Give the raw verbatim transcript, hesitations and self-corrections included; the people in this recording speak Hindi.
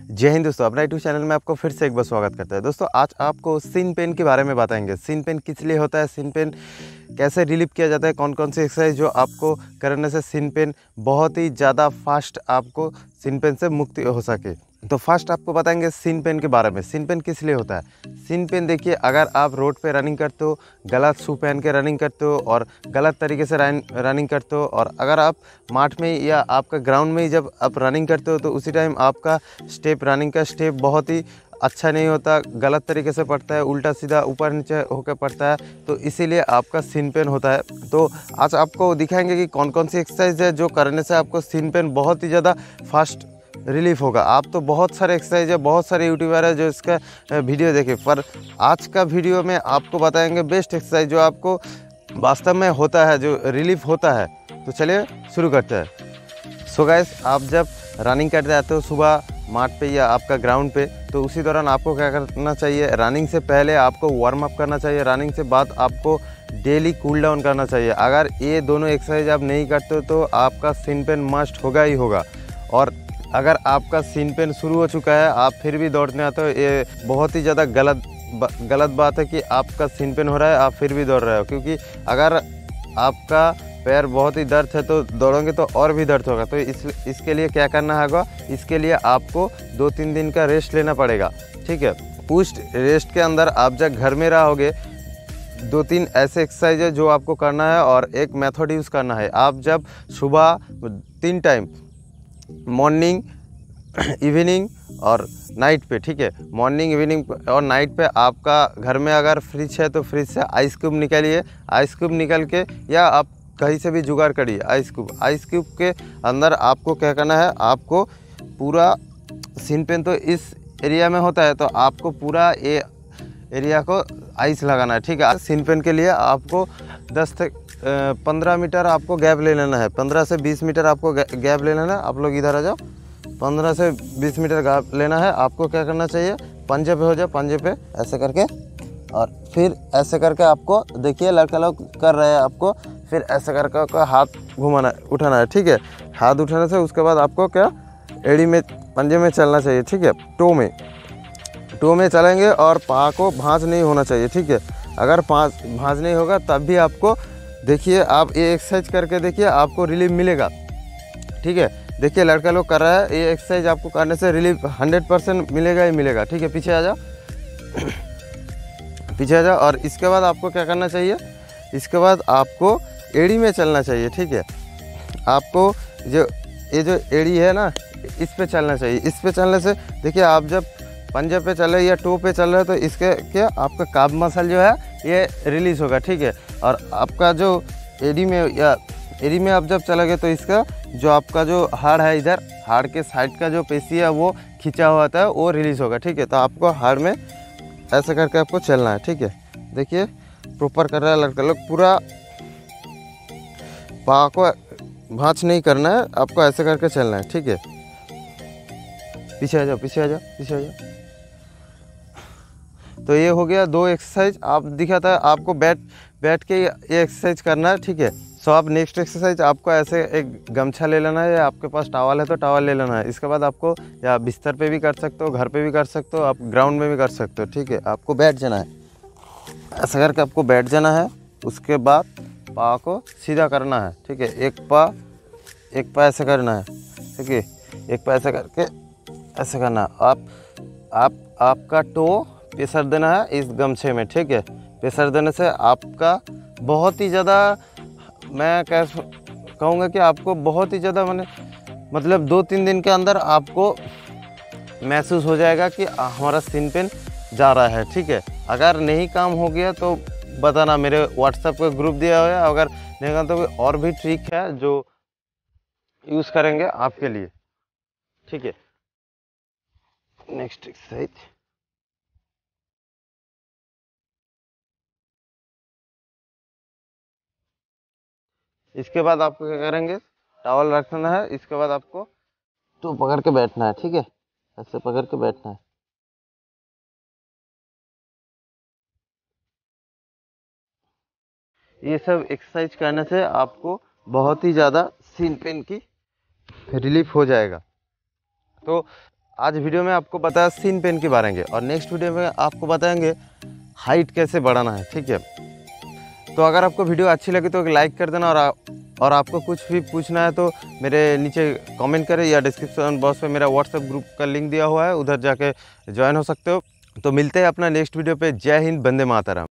जय हिंद दोस्तों, अपना यूट्यूब चैनल में आपको फिर से एक बार स्वागत करता है। दोस्तों आज आपको सिन पेन के बारे में बताएंगे। सिन पेन किस लिए होता है, सिन पेन कैसे रिलीव किया जाता है, कौन कौन सी एक्सरसाइज जो आपको करने से सिन पेन बहुत ही ज़्यादा फास्ट आपको सिन पेन से मुक्ति हो सके। तो फर्स्ट आपको बताएंगे सिन पेन के बारे में। सिन पेन किस लिए होता है। सिन पेन देखिए, अगर आप रोड पे रनिंग करते हो, गलत शू पहन के रनिंग करते हो और गलत तरीके से रनिंग करते हो, और अगर आप माठ में या आपका ग्राउंड में ही जब आप रनिंग करते हो तो उसी टाइम आपका स्टेप रनिंग का स्टेप बहुत ही अच्छा नहीं होता, गलत तरीके से पड़ता है, उल्टा सीधा ऊपर नीचे होकर पड़ता है, तो इसीलिए आपका सिन पेन होता है। तो आज आपको दिखाएंगे कि कौन कौन सी एक्सरसाइज है जो करने से आपको सिन पेन बहुत ही ज़्यादा फास्ट रिलीफ होगा। आप तो बहुत सारे एक्सरसाइज है, बहुत सारे यूट्यूबर है जो इसका वीडियो देखे, पर आज का वीडियो में आपको बताएंगे बेस्ट एक्सरसाइज जो आपको वास्तव में होता है, जो रिलीफ होता है। तो चलिए शुरू करते हैं। सो गाइस, आप जब रनिंग करते आते हो सुबह माठ पे या आपका ग्राउंड पे, तो उसी दौरान आपको क्या करना चाहिए, रनिंग से पहले आपको वार्म अप करना चाहिए, रनिंग से बाद आपको डेली कूल डाउन करना चाहिए। अगर ये दोनों एक्सरसाइज आप नहीं करते हो तो आपका सिन पेन मस्ट होगा ही होगा। और अगर आपका सिन पेन शुरू हो चुका है, आप फिर भी दौड़ने आते हो, ये बहुत ही ज़्यादा गलत गलत बात है कि आपका सिन पेन हो रहा है आप फिर भी दौड़ रहे हो। क्योंकि अगर आपका पैर बहुत ही दर्द है तो दौड़ोगे तो और भी दर्द होगा। तो इस इसके लिए क्या करना होगा, इसके लिए आपको दो तीन दिन का रेस्ट लेना पड़ेगा। ठीक है, उस रेस्ट के अंदर आप जब घर में रहोगे, दो तीन ऐसे एक्सरसाइज है जो आपको करना है और एक मेथड यूज़ करना है। आप जब सुबह तीन टाइम, मॉर्निंग, इवनिंग और नाइट पे, ठीक है, मॉर्निंग, इवनिंग और नाइट पे आपका घर में अगर फ्रिज है तो फ्रिज से आइस क्यूब निकालिए। आइस क्यूब निकल के या आप कहीं से भी जुगाड़ करिए आइस क्यूब। आइस क्यूब के अंदर आपको क्या करना है, आपको पूरा सिन पेन तो इस एरिया में होता है तो आपको पूरा ये एरिया को आइस लगाना है। ठीक है, सिन पेन के लिए आपको दस से पंद्रह मीटर आपको गैप ले लेना है, पंद्रह से बीस मीटर आपको गैप ले लेना है। आप लोग इधर आ जाओ, पंद्रह से बीस मीटर गैप लेना है। आपको क्या करना चाहिए, पंजे पे हो जाओ, पंजे पे ऐसे करके, और फिर ऐसे करके आपको देखिए लड़का लोग कर रहे हैं, आपको फिर ऐसे करके हाथ घुमाना उठाना है। ठीक है, हाथ उठाने से उसके बाद आपको क्या एड़ी में, पंजे में चलना चाहिए। ठीक है, टो में टो में चलेंगे और पाँव को भांज नहीं होना चाहिए। ठीक है, अगर पाँव भांज नहीं होगा तब भी आपको देखिए, आप ये एक्सरसाइज करके देखिए आपको रिलीफ मिलेगा। ठीक है, देखिए लड़का लोग कर रहा है, ये एक्सरसाइज आपको करने से रिलीफ हंड्रेड परसेंट मिलेगा ही मिलेगा। ठीक है, पीछे आ जाओ, पीछे आ जाओ। और इसके बाद आपको क्या करना चाहिए, इसके बाद आपको एड़ी में चलना चाहिए। ठीक है, आपको जो ये जो एड़ी है ना, इस पे चलना चाहिए। इस पे चलने से देखिए, आप जब पंजे पे चल रहे या टो पे चल रहे हो तो इसके क्या आपका काफ मसल जो है ये रिलीज़ होगा। ठीक है, और आपका जो एड़ी में या एड़ी में आप जब चलोगे तो इसका जो आपका जो हाड़ है, इधर हाड़ के साइड का जो पेशी है वो खींचा हुआ था, वो रिलीज़ होगा। ठीक है, तो आपको हाड़ में ऐसे करके आपको चलना है। ठीक है, देखिए प्रॉपर कर रहा है लड़का लोग, पूरा पाँव को भांज नहीं करना है, आपको ऐसे करके चलना है। ठीक है, पीछे आ जाओ, पीछे आ जाओ, पीछे आ जाओ। तो ये हो गया दो एक्सरसाइज। आप दिखा था आपको बैठ बैठ के ये एक्सरसाइज करना है। ठीक है, सो आप नेक्स्ट एक्सरसाइज आपको ऐसे एक गमछा ले लेना है, या आपके पास टॉवल है तो टॉवल ले लेना है। इसके बाद आपको या बिस्तर पे भी कर सकते हो, घर पे भी कर सकते हो, आप ग्राउंड में भी कर सकते हो। ठीक है, आपको बैठ जाना है, ऐसा करके आपको बैठ जाना है। उसके बाद पाँव को सीधा करना है। ठीक है, एक पा एक पा ऐसे करना है। ठीक है, एक पा ऐसे करके ऐसे करना है। आप आप आपका टो प्रेशर देना है इस गमछे में। ठीक है, प्रेशर देने से आपका बहुत ही ज़्यादा, मैं कह कहूँगा कि आपको बहुत ही ज़्यादा मैंने मतलब दो तीन दिन के अंदर आपको महसूस हो जाएगा कि हमारा सिन पेन जा रहा है। ठीक है, अगर नहीं काम हो गया तो बताना, मेरे व्हाट्सएप पे ग्रुप दिया हुआ है, अगर नहीं होगा तो और भी ट्रिक है जो यूज़ करेंगे आपके लिए। ठीक है, नेक्स्ट एक्सरसाइज। इसके बाद आपको क्या करेंगे, टॉवल रखना है। इसके बाद आपको तो पकड़ के बैठना है। ठीक है, ऐसे पकड़ के बैठना है। ये सब एक्सरसाइज करने से आपको बहुत ही ज़्यादा सिन पेन की रिलीफ हो जाएगा। तो आज वीडियो में आपको बताया सीन पेन के बारे में, और नेक्स्ट वीडियो में आपको बताएंगे हाइट कैसे बढ़ाना है। ठीक है, तो अगर आपको वीडियो अच्छी लगी तो एक लाइक कर देना, और आ, और आपको कुछ भी पूछना है तो मेरे नीचे कमेंट करें, या डिस्क्रिप्शन बॉक्स में मेरा व्हाट्सएप ग्रुप का लिंक दिया हुआ है, उधर जाके ज्वाइन हो सकते हो। तो मिलते हैं अपना नेक्स्ट वीडियो पे। जय हिंद, वंदे मातरम।